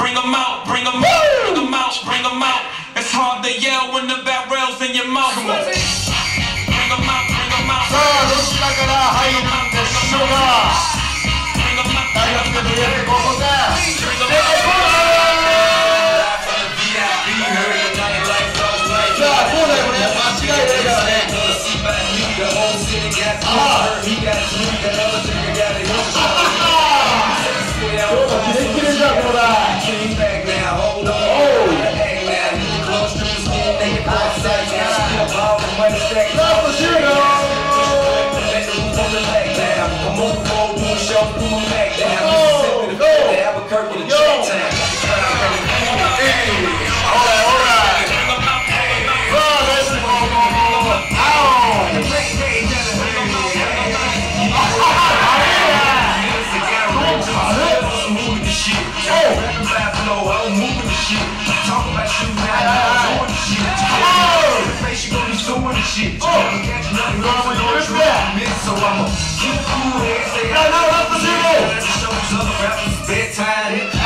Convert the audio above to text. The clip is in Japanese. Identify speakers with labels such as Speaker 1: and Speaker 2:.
Speaker 1: bring them out, bring them out, bring them out, bring them out. It's hard to yell when the barrel's in your mouth. Bring them out, bring them out.
Speaker 2: さあどちらから入るんでしょうか。大学で見えてここでじゃあこうだよね、間違いないからね。今日もキレッキレじゃん、こうだい。ラスト終了。
Speaker 3: Bedtime.